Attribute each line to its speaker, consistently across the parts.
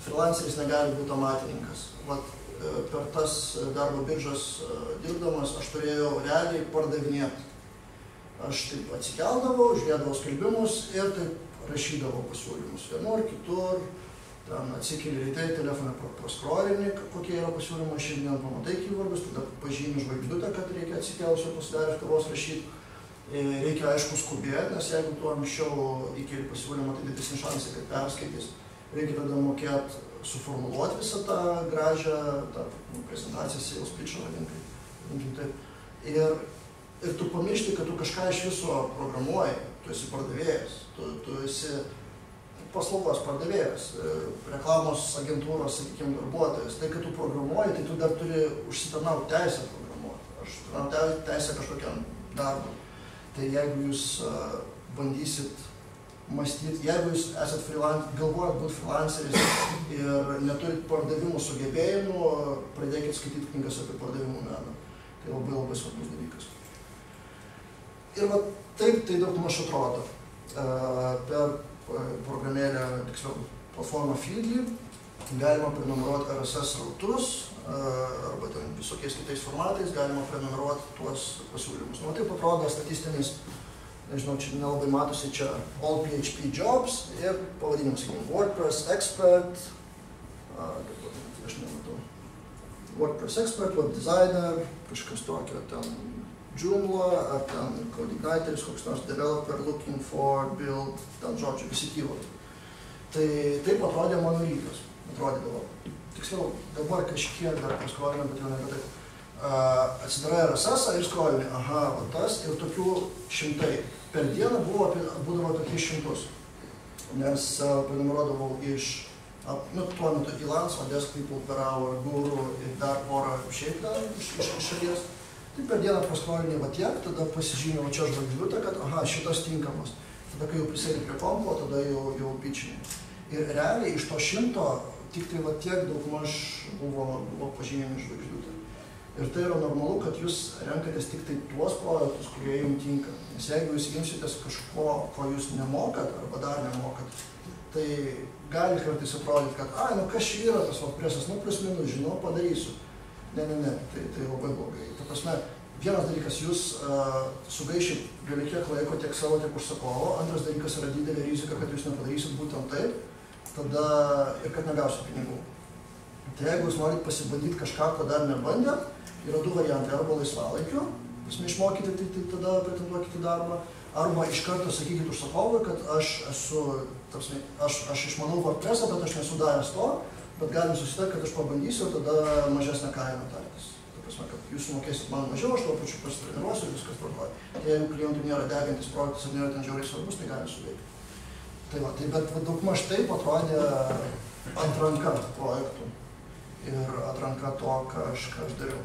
Speaker 1: freelanceris negali būti amatininkas. Vat, per tas darbo biržas dirbdamas aš turėjau realiai pardavinėti. Aš taip atsikeldavau, žiūrėdavau skelbimus ir taip rašydavau pasiūlymus vienur, kitur, ten atsikeli rytai, telefoną praskrolinį, kokie yra pasiūlymai, šiandien pamatai keywordus, tada pažymi žvaigždutę, kad reikia atsikėlus ir pasidaręs kavos rašyti. Reikia aišku skubėti, nes jeigu tu anksčiau įkeli pasiūlymą, tai didesni šansai, kad perskaitys. Reikia tada mokėti suformuluoti visą tą gražią prezentaciją, sales pitchą, vadinkim taip. Ir tu pamiršti, kad tu kažką iš viso programuoji, tu esi pardavėjas, tu esi paslaugos pardavėjas, reklamos agentūros, sakykime, darbuotojas. Tai, kad tu programuoji, tai tu dar turi užsitarnauti teisę programuoti. Aš tarnauti teisę kažkokiam darbui. Tai jeigu jūs bandysit mąstyti, jeigu jūs esat galvojat būti freelanceris ir neturit pardavimų sugebėjimų, pradėkit skaityti knygas apie pardavimų meną. Tai labai labai svarbus dalykas. Ir va taip tai daug maž atrodo. Per programėlę, tiksliau, platformą Feedly galima prenumeruoti RSS srautus arba ten visokiais kitais formatais galima prenumeruoti tuos pasiūlymus. Nu, taip atrodo statistinis, nežinau, čia nelabai matosi, čia All PHP Jobs ir pavadinimas, sakykime, WordPress Expert, aš nematau, WordPress Expert, Web Designer, kažkas tokio, ten Joomla, ar ten CodeIgniteris, koks nors developer looking for, build, ten žodžiu, visi keywordai. Tai taip atrodė mano rytas, atrodydavo. Tiksliau, dabar kažkiek dar paskrolinam, bet jau nebe taip. Atsidarai RSS-ą ir skrolini, aha, va tas, ir tokių šimtai. Per dieną būdavo apie 300, nes prenumeruodavau iš, tuo metu Elance, Desk People per Hour, Guru ir dar porą šiaip dar iš šalies. Tai per dieną paskrolinį va tiek, tada pasižymėjau čia žvaigždutę, kad aha, šitas tinkamas. Tada, kai jau prisėdė prie kompo, tada jau pitchinė. Ir realiai iš to 100 tik tai va tiek daugmaž buvo pažymėjami žvaigždutė. Ir tai yra normalu, kad jūs renkatės tik tai tuos projektus, kurie jums tinka. Nes jeigu jūs imsitės kažko, ko jūs nemokat arba dar nemokat, tai gali kartais atrodyti, kad nu kas čia yra tas WordPress'as, plius minus, žinau, padarysiu. Ne, tai labai blogai. Ta prasme, vienas dalykas, jūs sugaišit gali kiek laiko tiek savo, tiek užsakovo. Antras dalykas yra didelė rizika, kad jūs nepadarysit būtent taip, tada ir kad negausit pinigų. Tai jeigu jūs norit pasibandyti kažką, ko dar nebandėt, yra du variantai, arba laisvalaikiu, išmokyti, tai tada pretenduokite darbą, arba iš karto sakykit užsakovui, kad aš išmanau WordPress'ą, bet aš nesu daręs to, bet galim susitarti, kad aš pabandysiu ir tada mažesnę kainą tartis. Ta prasme, kad jūs sumokėsit man mažiau, aš tuo pačiu pasitreniruosiu ir viskas tvarkoja. Jeigu klientui nėra degantis projektas ir nėra ten žiauriai svarbus, tai gali suveikti. Tai va, bet daugmaž taip atrodė atranka projektų ir atranka to, ką aš dariau.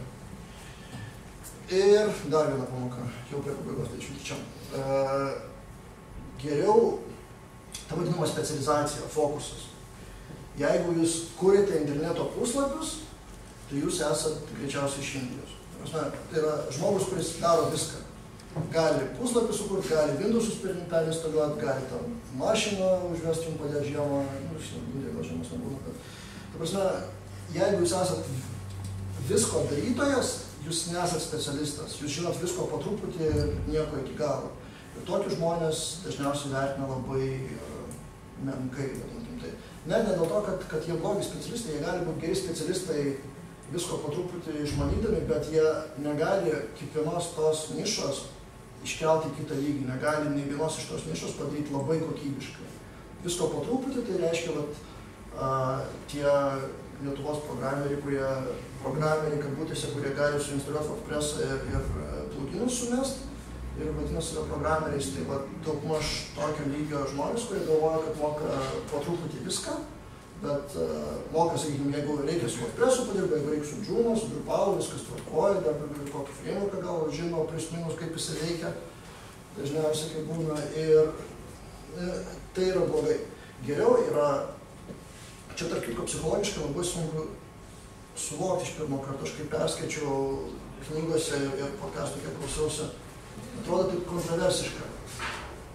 Speaker 1: Ir dar viena pamoka, jau prie pabaigos, tai čia. Geriau, ta vadinama specializacija, fokusas. Jeigu jūs kuriate interneto puslapius, tai jūs esat greičiausiai iš Indijos. Tai yra žmogus, kuris daro viską. Gali puslapį sukurti, gali Windowsus perinstaliuoti, gali tam mašiną užvesti jums padėti žiemą, gal žiemos nebūna. Ta prasme, jeigu jūs esat visko darytojas, jūs nesat specialistas, jūs žinot visko po truputį ir nieko iki galo. Ir tokius žmonės dažniausiai vertina labai menkai, vadinkim tai. Ne dėl to, kad jie blogi specialistai, jie gali būti geri specialistai visko po truputį išmanydami, bet jie negali kiekvienos tos nišos iškelti į kitą lygį, negali nei vienos iš tos nišos padaryti labai kokybiškai. Visko po truputį, tai reiškia, kad tie Lietuvos programeriai, kabutėse, kurie gali suinstaliuoti WordPress'ą ir pluginus sumest, ir vadinasi yra programeriais, tai daugmaž tokio lygio žmonės, kurie galvoja, kad moka po truputį viską, bet moka, sakykime, jeigu reikia su WordPress'u padirbti, jeigu reikia su Joomla, su Drupal, viskas tvarkoja, dar kokį frameworką gal žino, plius minus, kaip jis veikia, dažniausiai kaip būna, ir tai yra blogai. Geriau yra, čia tarp kitko psichologiškai labai sunku suvokti iš pirmo karto, aš kaip perskaičiau knygose ir podcastų, kiek klausiausi, atrodo taip kontroversiška.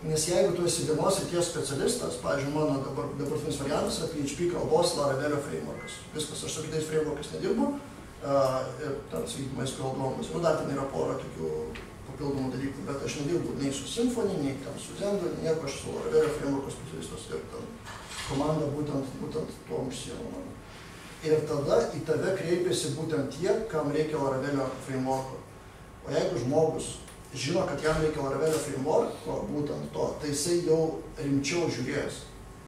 Speaker 1: Nes jeigu tu esi vienos srities specialistas, pavyzdžiui, mano dabartinis variantas yra PHP kalbos Laravelio frameworkas. Viskas, aš su kitais frameworkais nedirbu, ir ten, sakykime, SQL duomenys. Nu, dar ten yra pora tokių papildomų dalykų, bet aš nedirbu nei su Symfony, nei ten su Zendu, nieko, aš su Laravelio frameworko specialistas ir ten komanda būtent tuo užsiema. Ir tada į tave kreipiasi būtent tie, kam reikia Laravelio frameworko. O jeigu žmogus žino, kad jam reikia Laravelio frameworko, būtent to, tai jisai jau rimčiau žiūrės.